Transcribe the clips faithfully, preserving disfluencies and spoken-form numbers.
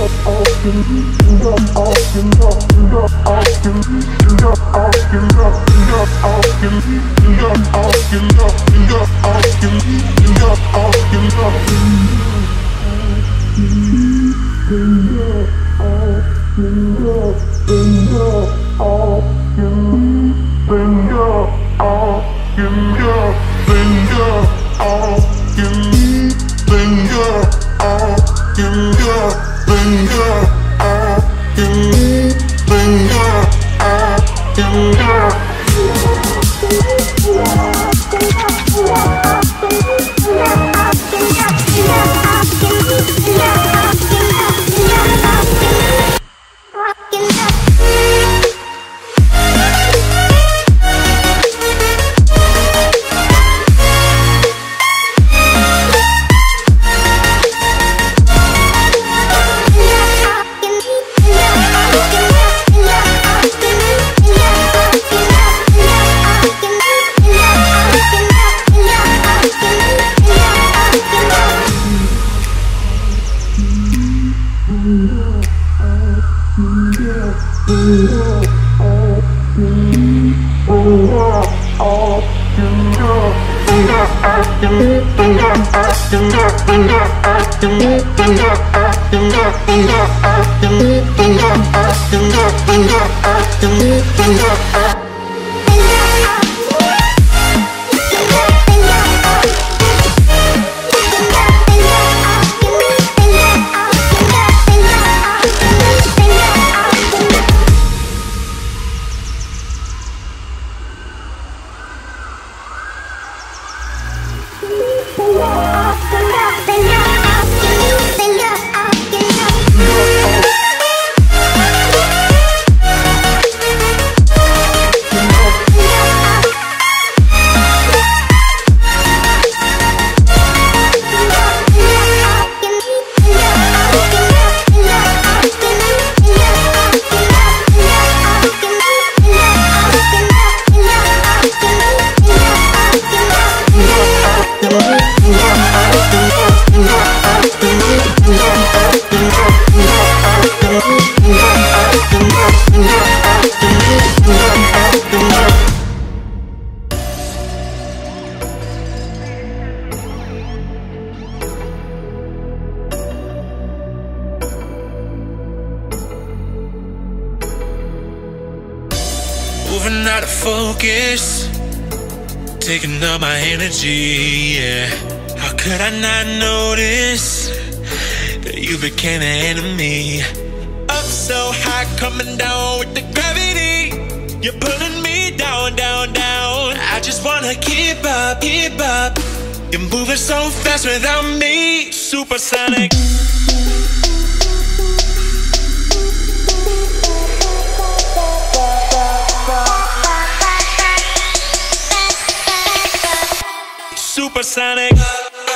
Moving out of focus, taking up my energy, yeah. How could I not notice that you became an enemy? Up so high, coming down with the gravity. You're pulling me down, down, down. I just wanna keep up, keep up. You're moving so fast without me. Supersonic. Supersonic.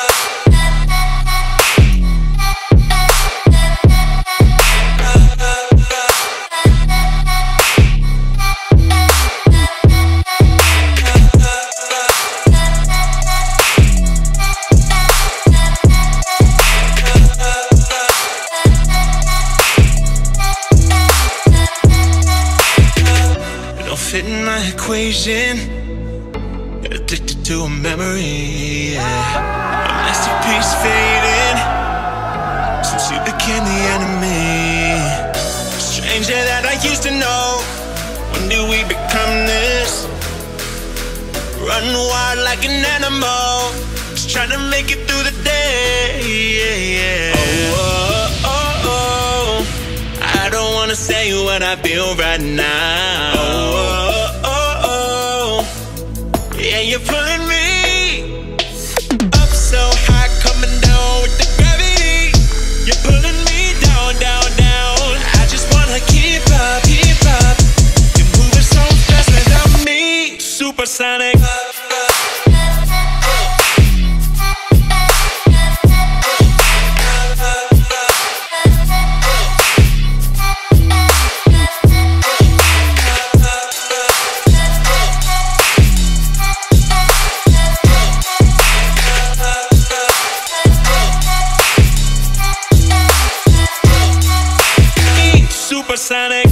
Don't fit in my equation. Addicted to a memory, yeah. A masterpiece fading since you became the enemy. Stranger that I used to know. When did we become this? Run wild like an animal, just trying to make it through the day, yeah, yeah. Oh, oh, oh, oh. I don't wanna say what I feel right now. Oh, oh, oh, oh. Yeah, you're pulling me up so high, coming down with the gravity. You're pulling me down, down, down. I just wanna keep up, keep up. You're moving so fast without me. Supersonic. supersonic.